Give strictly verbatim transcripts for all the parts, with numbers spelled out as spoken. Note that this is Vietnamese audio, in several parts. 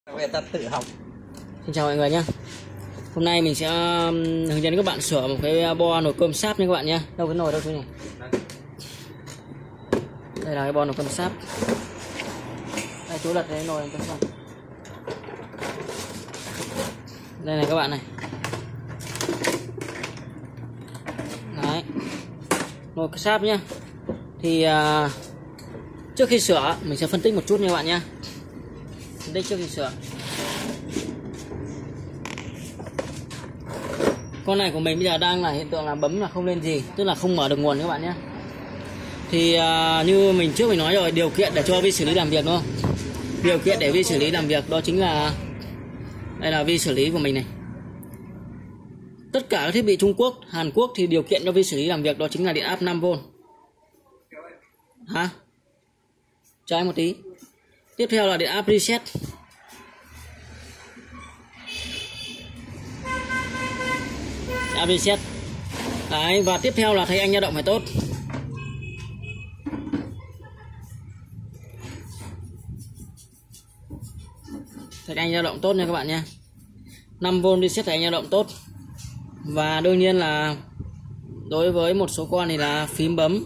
Về ta tự học. Xin chào mọi người nhé. Hôm nay mình sẽ hướng dẫn các bạn sửa một cái bo nồi cơm sáp nha các bạn nhé. Đâu cái nồi đâu chú nhỉ? Đây là cái bo nồi cơm sáp. Đây chú lật cái nồi cơm sáp. Đây này các bạn này. Đấy. Nồi cơm sáp nhá. Thì uh, trước khi sửa mình sẽ phân tích một chút nha các bạn nhé. Phân tích trước khi sửa. Con này của mình bây giờ đang là hiện tượng là bấm là không lên gì, tức là không mở được nguồn các bạn nhé. Thì uh, như mình trước mình nói rồi, điều kiện để cho vi xử lý làm việc đúng không? Điều kiện để vi xử lý làm việc đó chính là đây là vi xử lý của mình này. Tất cả các thiết bị Trung Quốc, Hàn Quốc thì điều kiện cho vi xử lý làm việc đó chính là điện áp năm vôn. Hả? Trái một tí. Tiếp theo là điện áp reset. Áp reset. Đấy, và tiếp theo là thấy anh dao động phải tốt. Thấy anh dao động tốt nha các bạn nha. năm vôn reset thấy anh dao động tốt. Và đương nhiên là đối với một số con thì là phím bấm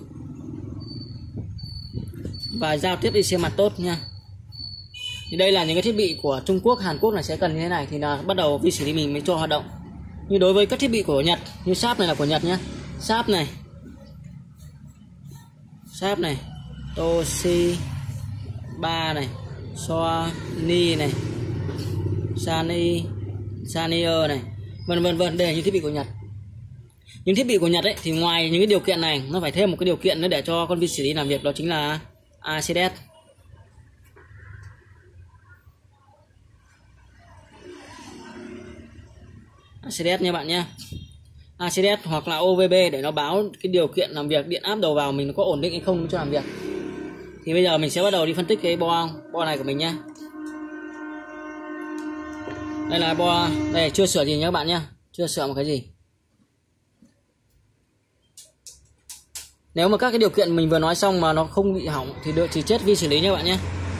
và giao tiếp đi xe mặt tốt nha. Thì đây là những cái thiết bị của Trung Quốc, Hàn Quốc này sẽ cần như thế này thì là bắt đầu vi xử lý mình mới cho hoạt động. Như đối với các thiết bị của Nhật, như sáp này là của Nhật nhé. Sáp này, sáp này, Toshiba này, Sony này, Sony, Sanier này, vân vân vân, đây là những thiết bị của Nhật. Những thiết bị của Nhật ấy thì ngoài những cái điều kiện này, nó phải thêm một cái điều kiện nữa để cho con vi xử lý làm việc, đó chính là a xê đê. a xê đê nha bạn nhé. a xê đê hoặc là ô vê bê để nó báo cái điều kiện làm việc, điện áp đầu vào mình nó có ổn định hay không cho làm việc. Thì bây giờ mình sẽ bắt đầu đi phân tích cái bo bo này của mình nhé. Đây là bo, đây chưa sửa gì nhé các bạn nhé, chưa sửa một cái gì. Nếu mà các cái điều kiện mình vừa nói xong mà nó không bị hỏng thì được chỉ chết vi xử lý nha các bạn nhé.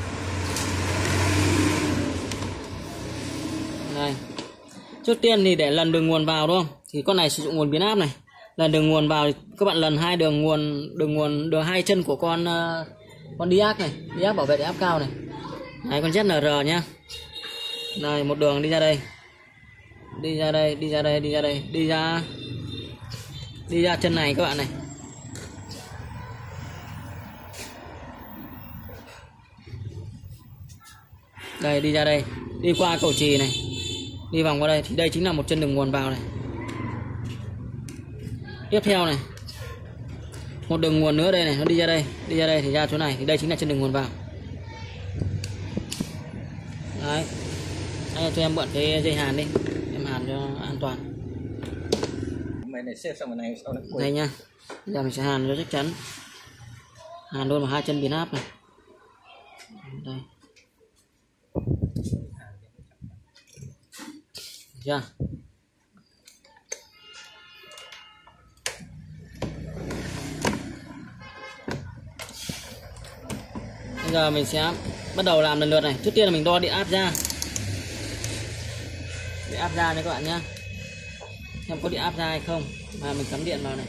Đây. Trước tiên thì để lần đường nguồn vào đúng không? Thì con này sử dụng nguồn biến áp này. Lần đường nguồn vào thì các bạn lần hai đường nguồn đường nguồn đường hai chân của con uh, con diac này, diac bảo vệ điện áp cao này. Đấy, con Z N R nhá. Đây, một đường đi ra đây. Đi ra đây, đi ra đây, đi ra đây, đi ra đi ra chân này các bạn này. Đây, đi ra đây, đi qua cầu chì này. Đi vòng qua đây thì đây chính là một chân đường nguồn vào này. Tiếp theo này, một đường nguồn nữa đây này, nó đi ra đây, đi ra đây thì ra chỗ này thì đây chính là chân đường nguồn vào. Đấy. Đây, cho em mượn cái dây hàn đi, em hàn cho an toàn. Mày này xếp xong rồi này sau nó quay. Đây nha. Bây giờ mình sẽ hàn cho chắc chắn. Hàn luôn vào hai chân biến áp này. Đây. Chưa? Bây giờ mình sẽ bắt đầu làm lần lượt này. Trước tiên là mình đo điện áp ra. Điện áp ra nha các bạn nhé. Xem có điện áp ra hay không. Và mình cắm điện vào này.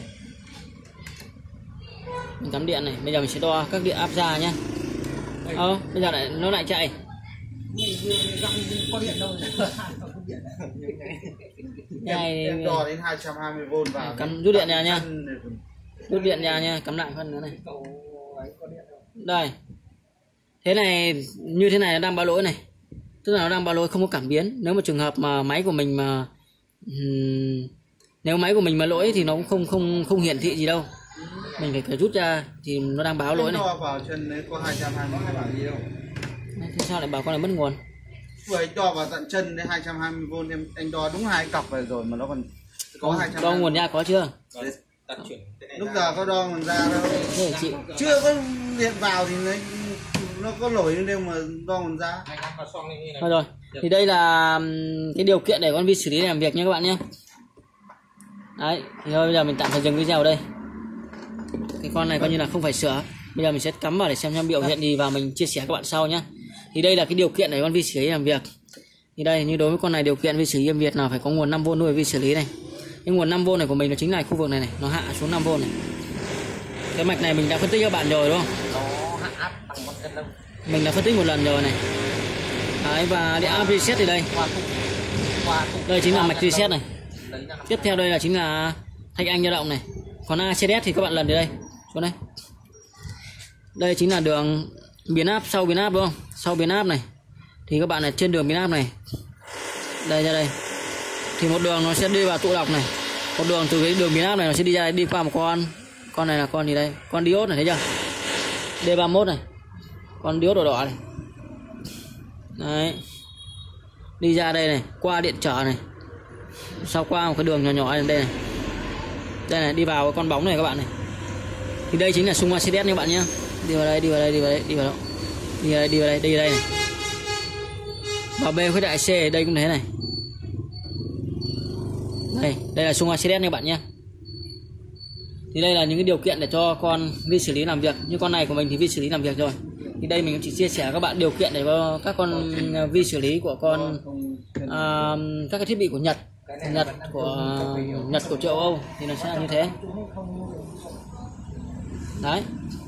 Mình cắm điện này. Bây giờ mình sẽ đo các điện áp ra nhé. Ờ, bây giờ lại nó lại chạy. Có điện đâu rồi. Này, đo đến hai trăm hai mươi vôn vào. Cắm rút điện ra nha. Rút điện ra nha, cắm lại phân nữa này. Đây. Thế này, như thế này nó đang báo lỗi này. Tức là nó đang báo lỗi không có cảm biến. Nếu mà trường hợp mà máy của mình mà um, nếu máy của mình mà lỗi thì nó cũng không không không hiển thị gì đâu. Mình phải phải rút ra thì nó đang báo lỗi này. Đo vào chân đấy có hai trăm hai mươi bảo gì đâu. Thế sao lại bảo con này mất nguồn? Vừa anh đo vào tận chân đấy hai trăm hai mươi vôn, em anh đo đúng hai cọc về rồi mà nó còn có hai trăm. Đo nguồn ra có chưa? Lúc giờ có đo nguồn ra đâu. Thế chị Chưa có điện vào thì nó nó có nổi nhưng mà đo nguồn ra. Thôi rồi. Thì đây là cái điều kiện để con vi xử lý làm việc nha các bạn nhé. Đấy, thì thôi bây giờ mình tạm thời dừng video ở đây. Cái con này coi như là không phải sửa. Bây giờ mình sẽ cắm vào để xem xem biểu hiện gì và mình chia sẻ các bạn sau nhé. Thì đây là cái điều kiện để con vi xử lý làm việc. Thì đây, như đối với con này điều kiện vi xử lý êm Việt là phải có nguồn năm vôn nuôi vi xử lý này. Cái nguồn năm vôn này của mình nó chính là khu vực này này, nó hạ xuống năm vôn này. Cái mạch này mình đã phân tích cho bạn rồi đúng không? Nó hạ áp bằng một cân lông. Mình đã phân tích một lần rồi này. Đấy, và để áp reset thì đây. Đây chính là mạch reset này. Tiếp theo đây là chính là thanh anh dao động này. Còn a xê đê ét thì các bạn lần đến đây. Xuống đây. Đây chính là đường biến áp, sau biến áp đúng không? Sau biến áp này. Thì các bạn ở trên đường biến áp này. Đây ra đây. Thì một đường nó sẽ đi vào tụ đọc này. Một đường từ cái đường biến áp này nó sẽ đi ra đây, đi qua một con. Con này là con gì đây? Con diode này thấy chưa? D ba mốt này. Con diode đỏ đỏ này. Đấy. Đi ra đây này, qua điện trở này. Sau qua một cái đường nhỏ nhỏ này đây này. Đây này, đi vào con bóng này các bạn này. Thì đây chính là xung a xê đê ét nha các bạn nhé. Đi vào đây, đi vào đây, đi vào đây, đi vào đây. Đi vào đây, đi vào đây, đi vào đây này. Vào B khuếch đại C, đây cũng thế này. Đây, đây là xung a xê đê ét nha các bạn nhé. Thì đây là những cái điều kiện để cho con vi xử lý làm việc. Như con này của mình thì vi xử lý làm việc rồi. Thì đây mình cũng chỉ chia sẻ các bạn điều kiện để cho các con vi xử lý của con à, các cái thiết bị của Nhật, Nhật của Nhật của châu Âu thì nó sẽ là như thế. Đấy.